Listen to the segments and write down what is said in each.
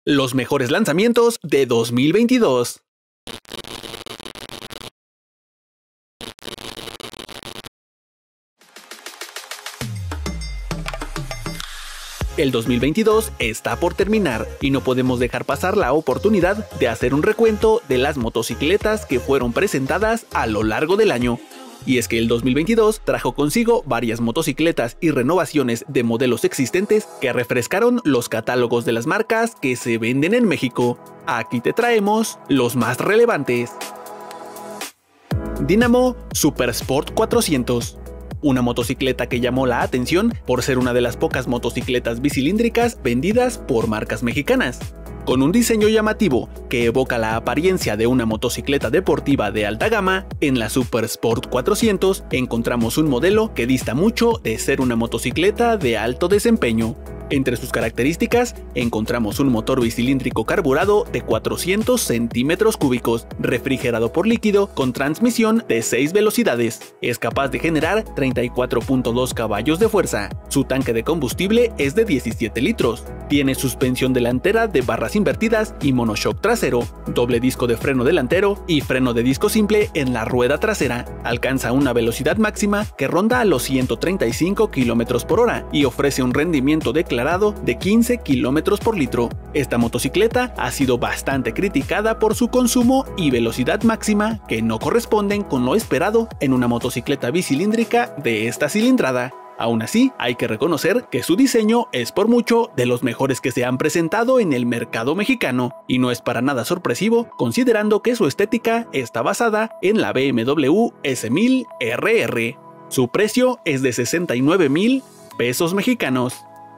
Los mejores lanzamientos de 2022. El 2022 está por terminar y no podemos dejar pasar la oportunidad de hacer un recuento de las motocicletas que fueron presentadas a lo largo del año. Y es que el 2022 trajo consigo varias motocicletas y renovaciones de modelos existentes que refrescaron los catálogos de las marcas que se venden en México. Aquí te traemos los más relevantes. Dynamo Super Sport 400. Una motocicleta que llamó la atención por ser una de las pocas motocicletas bicilíndricas vendidas por marcas mexicanas. Con un diseño llamativo que evoca la apariencia de una motocicleta deportiva de alta gama, en la Super Sport 400 encontramos un modelo que dista mucho de ser una motocicleta de alto desempeño. Entre sus características encontramos un motor bicilíndrico carburado de 400 centímetros cúbicos, refrigerado por líquido con transmisión de 6 velocidades. Es capaz de generar 34.2 caballos de fuerza. Su tanque de combustible es de 17 litros. Tiene suspensión delantera de barras invertidas y monoshock trasero, doble disco de freno delantero y freno de disco simple en la rueda trasera. Alcanza una velocidad máxima que ronda a los 135 km por hora y ofrece un rendimiento declarado de 15 km por litro. Esta motocicleta ha sido bastante criticada por su consumo y velocidad máxima que no corresponden con lo esperado en una motocicleta bicilíndrica de esta cilindrada. Aún así, hay que reconocer que su diseño es por mucho de los mejores que se han presentado en el mercado mexicano, y no es para nada sorpresivo considerando que su estética está basada en la BMW S1000 RR. Su precio es de 69,000 pesos mexicanos.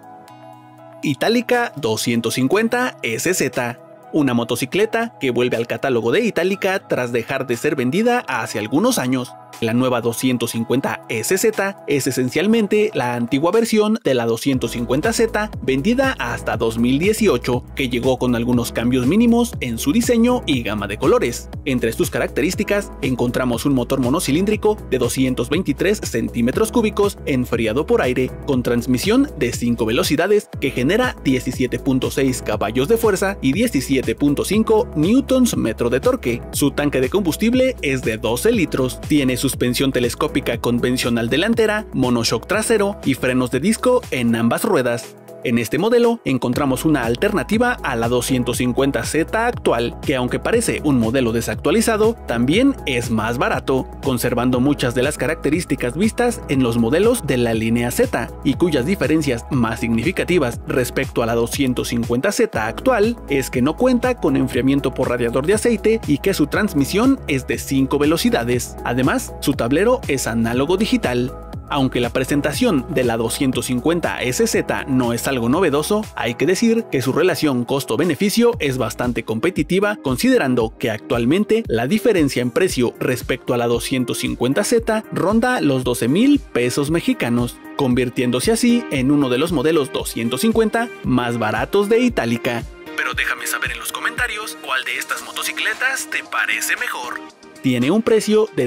Itálica 250 SZ. Una motocicleta que vuelve al catálogo de Itálica tras dejar de ser vendida hace algunos años. La nueva 250 SZ es esencialmente la antigua versión de la 250Z vendida hasta 2018, que llegó con algunos cambios mínimos en su diseño y gama de colores. Entre sus características encontramos un motor monocilíndrico de 223 centímetros cúbicos enfriado por aire, con transmisión de 5 velocidades que genera 17.6 caballos de fuerza y 17.5 Nm de torque. Su tanque de combustible es de 12 litros. Tiene suspensión telescópica convencional delantera, monoshock trasero y frenos de disco en ambas ruedas. En este modelo encontramos una alternativa a la 250Z actual, que aunque parece un modelo desactualizado, también es más barato, conservando muchas de las características vistas en los modelos de la línea Z, y cuyas diferencias más significativas respecto a la 250Z actual es que no cuenta con enfriamiento por radiador de aceite y que su transmisión es de 5 velocidades. Además, su tablero es análogo digital. Aunque la presentación de la 250 SZ no es algo novedoso, hay que decir que su relación costo-beneficio es bastante competitiva, considerando que actualmente la diferencia en precio respecto a la 250Z ronda los 12,000 pesos mexicanos, convirtiéndose así en uno de los modelos 250 más baratos de Itálica. Pero déjame saber en los comentarios cuál de estas motocicletas te parece mejor. Tiene un precio de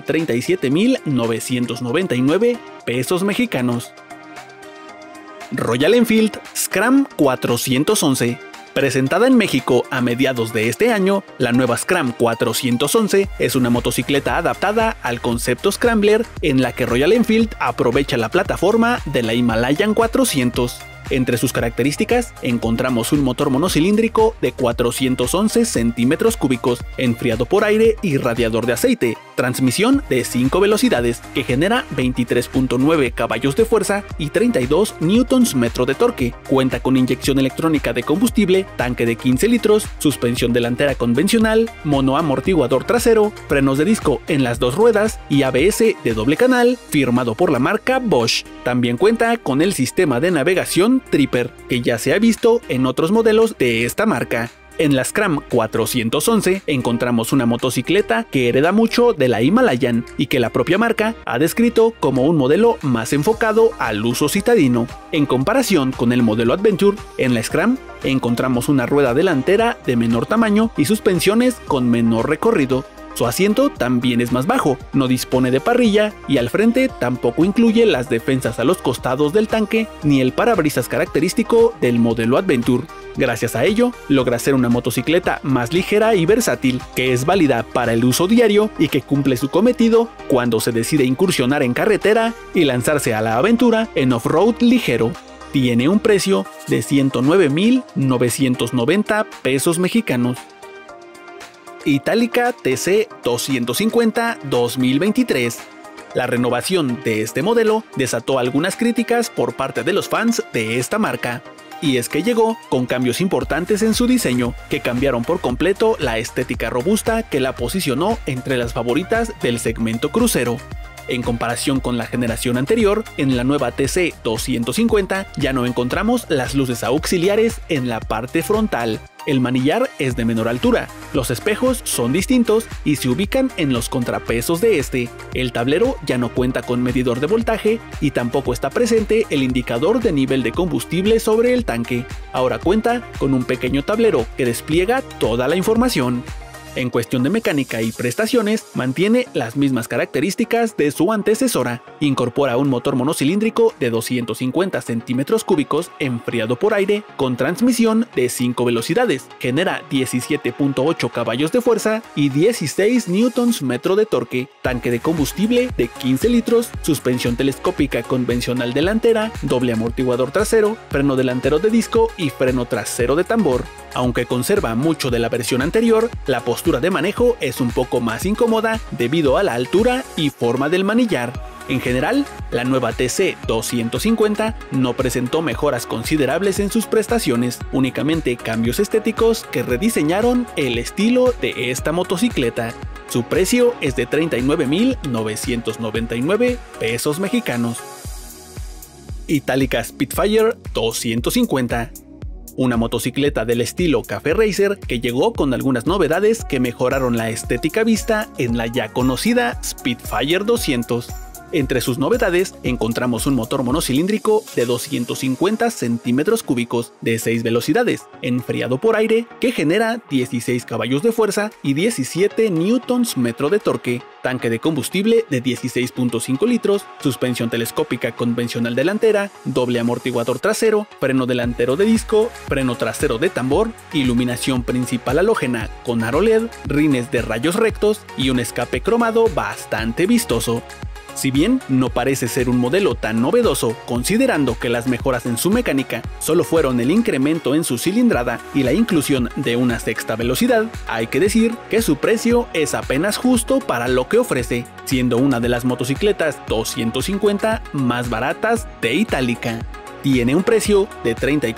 37,999 pesos mexicanos. Royal Enfield Scram 411. Presentada en México a mediados de este año, la nueva Scram 411 es una motocicleta adaptada al concepto Scrambler, en la que Royal Enfield aprovecha la plataforma de la Himalayan 400. Entre sus características encontramos un motor monocilíndrico de 411 centímetros cúbicos, enfriado por aire y radiador de aceite, transmisión de 5 velocidades que genera 23.9 caballos de fuerza y 32 Nm de torque. Cuenta con inyección electrónica de combustible, tanque de 15 litros, suspensión delantera convencional, monoamortiguador trasero, frenos de disco en las dos ruedas y ABS de doble canal, firmado por la marca Bosch. También cuenta con el sistema de navegación Tripper, que ya se ha visto en otros modelos de esta marca. En la Scram 411 encontramos una motocicleta que hereda mucho de la Himalayan y que la propia marca ha descrito como un modelo más enfocado al uso citadino. En comparación con el modelo Adventure, en la Scram encontramos una rueda delantera de menor tamaño y suspensiones con menor recorrido. Su asiento también es más bajo, no dispone de parrilla y al frente tampoco incluye las defensas a los costados del tanque ni el parabrisas característico del modelo Adventure. Gracias a ello, logra ser una motocicleta más ligera y versátil, que es válida para el uso diario y que cumple su cometido cuando se decide incursionar en carretera y lanzarse a la aventura en off-road ligero. Tiene un precio de 109,990 pesos mexicanos. Itálica TC 250 2023. La renovación de este modelo desató algunas críticas por parte de los fans de esta marca. Y es que llegó con cambios importantes en su diseño, que cambiaron por completo la estética robusta que la posicionó entre las favoritas del segmento crucero. En comparación con la generación anterior, en la nueva TC 250 ya no encontramos las luces auxiliares en la parte frontal. El manillar es de menor altura, los espejos son distintos y se ubican en los contrapesos de este. El tablero ya no cuenta con medidor de voltaje y tampoco está presente el indicador de nivel de combustible sobre el tanque. Ahora cuenta con un pequeño tablero que despliega toda la información. En cuestión de mecánica y prestaciones, mantiene las mismas características de su antecesora. Incorpora un motor monocilíndrico de 250 centímetros cúbicos enfriado por aire con transmisión de 5 velocidades. Genera 17.8 caballos de fuerza y 16 Nm de torque. Tanque de combustible de 15 litros, suspensión telescópica convencional delantera, doble amortiguador trasero, freno delantero de disco y freno trasero de tambor. Aunque conserva mucho de la versión anterior, la postura de manejo es un poco más incómoda debido a la altura y forma del manillar. En general, la nueva TC 250 no presentó mejoras considerables en sus prestaciones, únicamente cambios estéticos que rediseñaron el estilo de esta motocicleta. Su precio es de 39,999 pesos mexicanos. Itálica Spitfire 250. Una motocicleta del estilo Café Racer que llegó con algunas novedades que mejoraron la estética vista en la ya conocida Spitfire 200. Entre sus novedades encontramos un motor monocilíndrico de 250 centímetros cúbicos de 6 velocidades, enfriado por aire, que genera 16 caballos de fuerza y 17 Nm de torque, tanque de combustible de 16.5 litros, suspensión telescópica convencional delantera, doble amortiguador trasero, freno delantero de disco, freno trasero de tambor, iluminación principal halógena con aro LED, rines de rayos rectos y un escape cromado bastante vistoso. Si bien no parece ser un modelo tan novedoso, considerando que las mejoras en su mecánica solo fueron el incremento en su cilindrada y la inclusión de una sexta velocidad, hay que decir que su precio es apenas justo para lo que ofrece, siendo una de las motocicletas 250 más baratas de Itálica. Tiene un precio de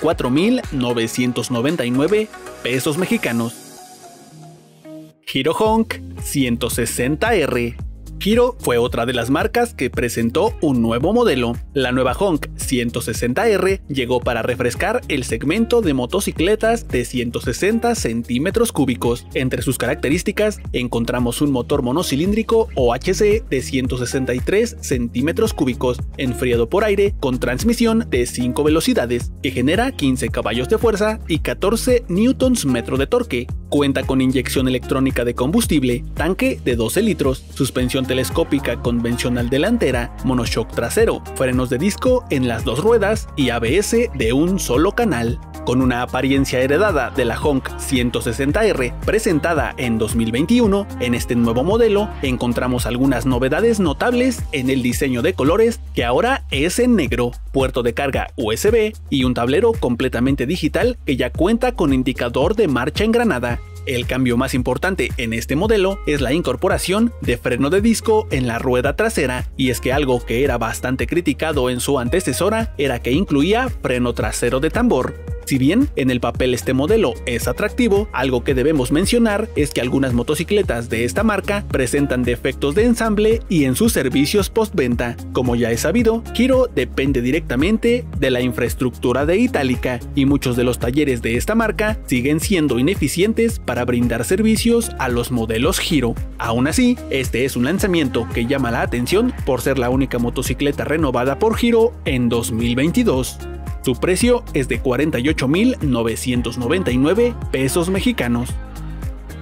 34,999 pesos mexicanos. Hero Honk 160R. Hero fue otra de las marcas que presentó un nuevo modelo. La nueva Honk 160R llegó para refrescar el segmento de motocicletas de 160 centímetros cúbicos. Entre sus características encontramos un motor monocilíndrico OHC de 163 centímetros cúbicos, enfriado por aire con transmisión de 5 velocidades, que genera 15 caballos de fuerza y 14 Nm de torque. Cuenta con inyección electrónica de combustible, tanque de 12 litros, suspensión telescópica convencional delantera, monoshock trasero, frenos de disco en las dos ruedas y ABS de un solo canal. Con una apariencia heredada de la Honk 160R presentada en 2021, en este nuevo modelo encontramos algunas novedades notables en el diseño de colores, que ahora es en negro, puerto de carga USB y un tablero completamente digital que ya cuenta con indicador de marcha engranada. El cambio más importante en este modelo es la incorporación de freno de disco en la rueda trasera, y es que algo que era bastante criticado en su antecesora era que incluía freno trasero de tambor. Si bien en el papel este modelo es atractivo, algo que debemos mencionar es que algunas motocicletas de esta marca presentan defectos de ensamble y en sus servicios postventa. Como ya es sabido, Hero depende directamente de la infraestructura de Itálica y muchos de los talleres de esta marca siguen siendo ineficientes para brindar servicios a los modelos Hero. Aún así, este es un lanzamiento que llama la atención por ser la única motocicleta renovada por Hero en 2022. Su precio es de 48,999 pesos mexicanos.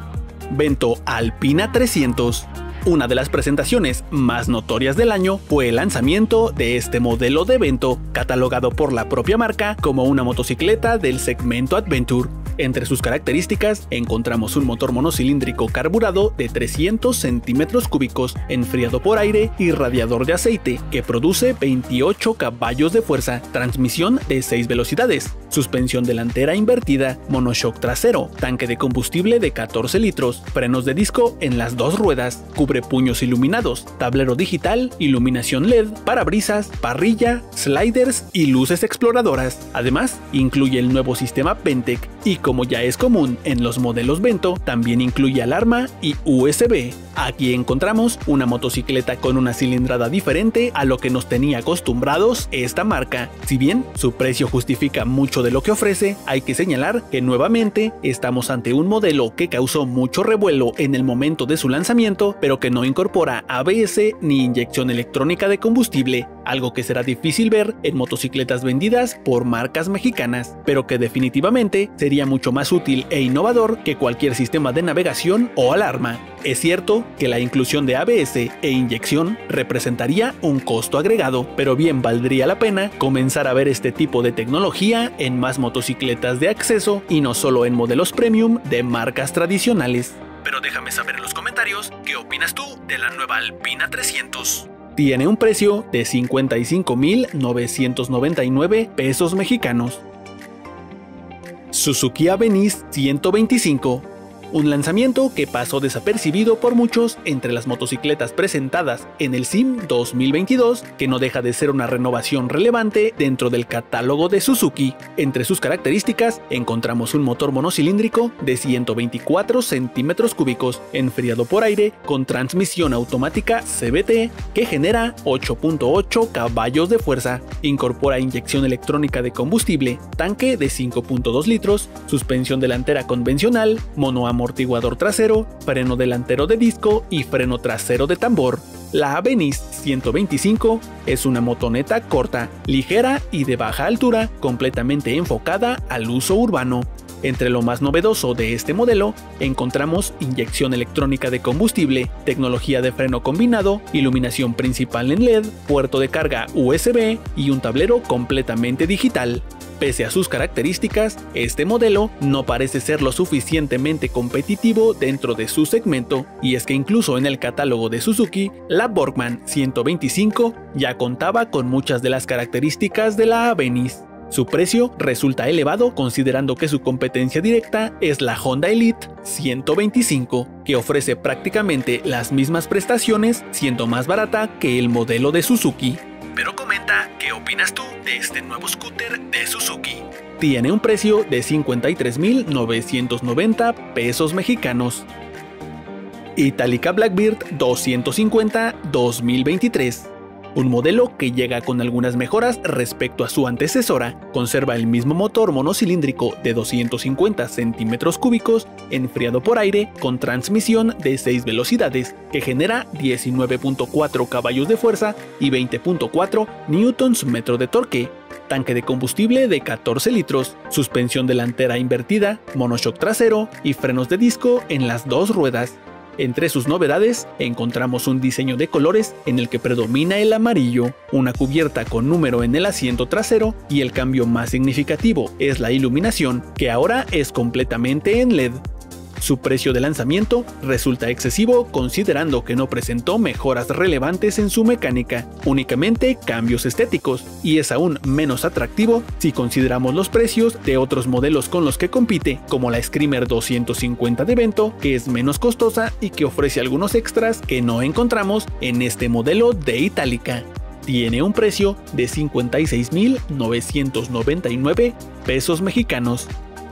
Vento Alpina 300. Una de las presentaciones más notorias del año fue el lanzamiento de este modelo de Vento, catalogado por la propia marca como una motocicleta del segmento Adventure. Entre sus características encontramos un motor monocilíndrico carburado de 300 centímetros cúbicos, enfriado por aire y radiador de aceite, que produce 28 caballos de fuerza, transmisión de 6 velocidades, suspensión delantera invertida, monoshock trasero, tanque de combustible de 14 litros, frenos de disco en las dos ruedas, cubrepuños iluminados, tablero digital, iluminación LED, parabrisas, parrilla, sliders y luces exploradoras. Además, incluye el nuevo sistema Pentec y, como ya es común en los modelos Vento, también incluye alarma y USB. Aquí encontramos una motocicleta con una cilindrada diferente a lo que nos tenía acostumbrados esta marca. Si bien su precio justifica mucho de lo que ofrece, hay que señalar que nuevamente estamos ante un modelo que causó mucho revuelo en el momento de su lanzamiento, pero que no incorpora ABS ni inyección electrónica de combustible, algo que será difícil ver en motocicletas vendidas por marcas mexicanas, pero que definitivamente sería mucho más útil e innovador que cualquier sistema de navegación o alarma. Es cierto que la inclusión de ABS e inyección representaría un costo agregado, pero bien valdría la pena comenzar a ver este tipo de tecnología en más motocicletas de acceso y no solo en modelos premium de marcas tradicionales. Pero déjame saber en los comentarios qué opinas tú de la nueva Alpina 300. Tiene un precio de 55,999 pesos mexicanos. Suzuki Avenix 125. Un lanzamiento que pasó desapercibido por muchos entre las motocicletas presentadas en el SIM 2022, que no deja de ser una renovación relevante dentro del catálogo de Suzuki. Entre sus características encontramos un motor monocilíndrico de 124 centímetros cúbicos, enfriado por aire, con transmisión automática CVT, que genera 8.8 caballos de fuerza, incorpora inyección electrónica de combustible, tanque de 5.2 litros, suspensión delantera convencional, monoamortiguador trasero, freno delantero de disco y freno trasero de tambor. La Avenix 125 es una motoneta corta, ligera y de baja altura, completamente enfocada al uso urbano. Entre lo más novedoso de este modelo encontramos inyección electrónica de combustible, tecnología de freno combinado, iluminación principal en LED, puerto de carga USB y un tablero completamente digital. Pese a sus características, este modelo no parece ser lo suficientemente competitivo dentro de su segmento, y es que incluso en el catálogo de Suzuki, la Workman 125 ya contaba con muchas de las características de la Avenix. Su precio resulta elevado considerando que su competencia directa es la Honda Elite 125, que ofrece prácticamente las mismas prestaciones, siendo más barata que el modelo de Suzuki. Pero comenta qué opinas tú de este nuevo scooter de Suzuki. Tiene un precio de 53,990 pesos mexicanos. Itálica Blackbird 250 2023. Un modelo que llega con algunas mejoras respecto a su antecesora, conserva el mismo motor monocilíndrico de 250 centímetros cúbicos, enfriado por aire, con transmisión de 6 velocidades, que genera 19.4 caballos de fuerza y 20.4 Nm de torque, tanque de combustible de 14 litros, suspensión delantera invertida, monoshock trasero y frenos de disco en las dos ruedas. Entre sus novedades encontramos un diseño de colores en el que predomina el amarillo, una cubierta con número en el asiento trasero y el cambio más significativo es la iluminación, que ahora es completamente en LED. Su precio de lanzamiento resulta excesivo considerando que no presentó mejoras relevantes en su mecánica, únicamente cambios estéticos, y es aún menos atractivo si consideramos los precios de otros modelos con los que compite, como la Screamer 250 de Vento, que es menos costosa y que ofrece algunos extras que no encontramos en este modelo de Itálica. Tiene un precio de 56,999 pesos mexicanos.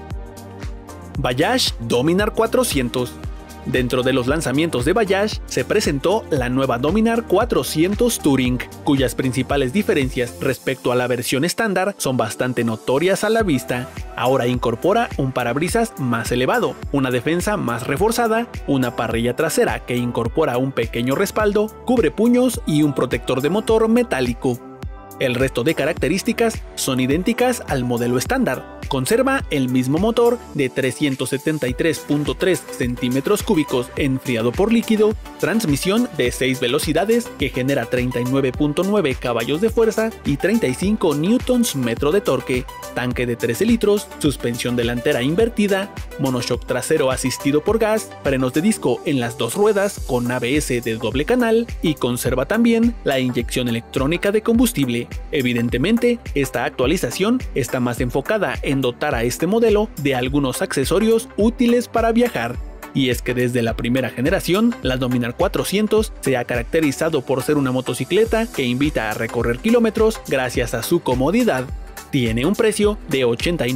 Bajaj Dominar 400. Dentro de los lanzamientos de Bajaj se presentó la nueva Dominar 400 Touring, cuyas principales diferencias respecto a la versión estándar son bastante notorias a la vista. Ahora incorpora un parabrisas más elevado, una defensa más reforzada, una parrilla trasera que incorpora un pequeño respaldo, cubrepuños y un protector de motor metálico. El resto de características son idénticas al modelo estándar. Conserva el mismo motor de 373.3 centímetros cúbicos enfriado por líquido, transmisión de 6 velocidades que genera 39.9 caballos de fuerza y 35 Nm de torque, tanque de 13 litros, suspensión delantera invertida, monoshock trasero asistido por gas, frenos de disco en las dos ruedas con ABS de doble canal y conserva también la inyección electrónica de combustible. Evidentemente, esta actualización está más enfocada en dotar a este modelo de algunos accesorios útiles para viajar. Y es que desde la primera generación, la Dominar 400 se ha caracterizado por ser una motocicleta que invita a recorrer kilómetros gracias a su comodidad. Tiene un precio de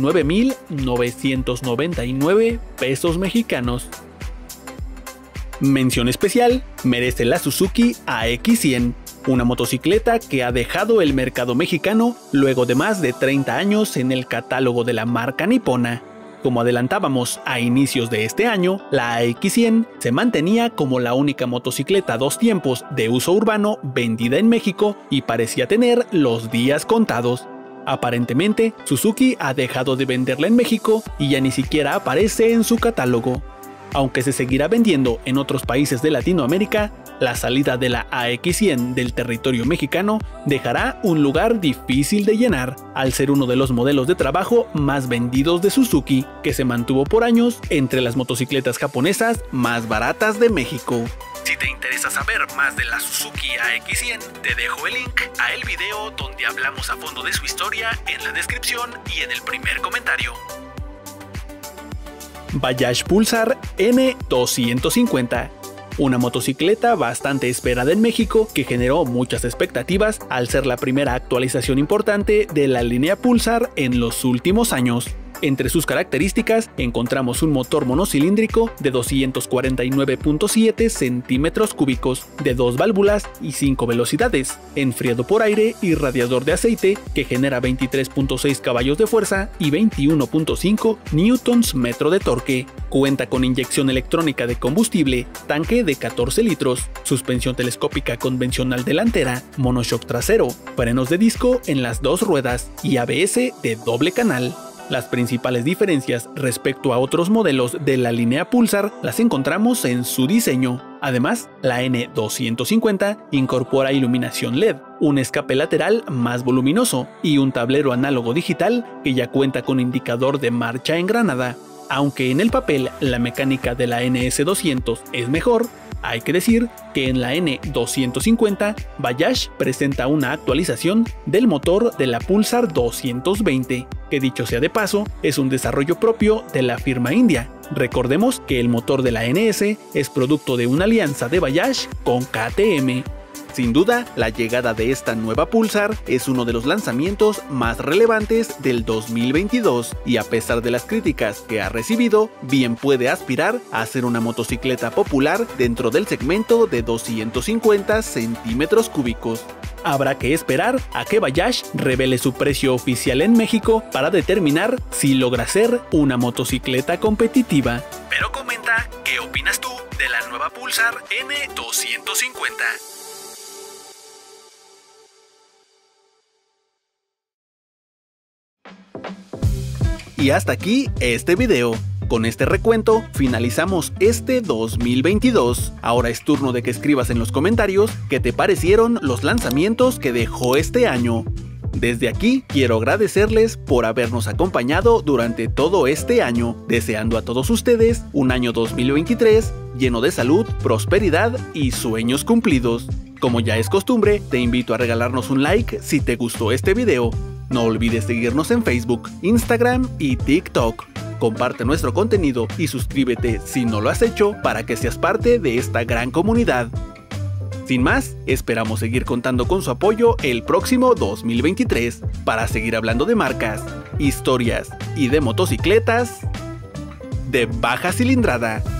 89.999 pesos mexicanos. Mención especial merece la Suzuki AX100, una motocicleta que ha dejado el mercado mexicano luego de más de 30 años en el catálogo de la marca nipona. Como adelantábamos a inicios de este año, la AX100 se mantenía como la única motocicleta 2 tiempos de uso urbano vendida en México y parecía tener los días contados. Aparentemente, Suzuki ha dejado de venderla en México y ya ni siquiera aparece en su catálogo. Aunque se seguirá vendiendo en otros países de Latinoamérica, la salida de la AX100 del territorio mexicano dejará un lugar difícil de llenar, al ser uno de los modelos de trabajo más vendidos de Suzuki, que se mantuvo por años entre las motocicletas japonesas más baratas de México. Si te interesa saber más de la Suzuki AX100, te dejo el link a el video donde hablamos a fondo de su historia en la descripción y en el primer comentario. Bajaj Pulsar N250. Una motocicleta bastante esperada en México que generó muchas expectativas al ser la primera actualización importante de la línea Pulsar en los últimos años. Entre sus características encontramos un motor monocilíndrico de 249.7 centímetros cúbicos, de 2 válvulas y 5 velocidades, enfriado por aire y radiador de aceite que genera 23.6 caballos de fuerza y 21.5 Nm de torque. Cuenta con inyección electrónica de combustible, tanque de 14 litros, suspensión telescópica convencional delantera, monoshock trasero, frenos de disco en las dos ruedas y ABS de doble canal. Las principales diferencias respecto a otros modelos de la línea Pulsar las encontramos en su diseño. Además, la N250 incorpora iluminación LED, un escape lateral más voluminoso y un tablero análogo digital que ya cuenta con indicador de marcha en granada. Aunque en el papel la mecánica de la NS200 es mejor, hay que decir que en la N250 Bajaj presenta una actualización del motor de la Pulsar 220, que dicho sea de paso es un desarrollo propio de la firma india. Recordemos que el motor de la NS es producto de una alianza de Bajaj con KTM. Sin duda, la llegada de esta nueva Pulsar es uno de los lanzamientos más relevantes del 2022 y a pesar de las críticas que ha recibido, bien puede aspirar a ser una motocicleta popular dentro del segmento de 250 centímetros cúbicos. Habrá que esperar a que Bajaj revele su precio oficial en México para determinar si logra ser una motocicleta competitiva. Pero comenta qué opinas tú de la nueva Pulsar N250. Y hasta aquí este video. Con este recuento finalizamos este 2022. Ahora es turno de que escribas en los comentarios qué te parecieron los lanzamientos que dejó este año. Desde aquí quiero agradecerles por habernos acompañado durante todo este año, deseando a todos ustedes un año 2023 lleno de salud, prosperidad y sueños cumplidos. Como ya es costumbre, te invito a regalarnos un like si te gustó este video. No olvides seguirnos en Facebook, Instagram y TikTok. Comparte nuestro contenido y suscríbete si no lo has hecho para que seas parte de esta gran comunidad. Sin más, esperamos seguir contando con su apoyo el próximo 2023 para seguir hablando de marcas, historias y de motocicletas de baja cilindrada.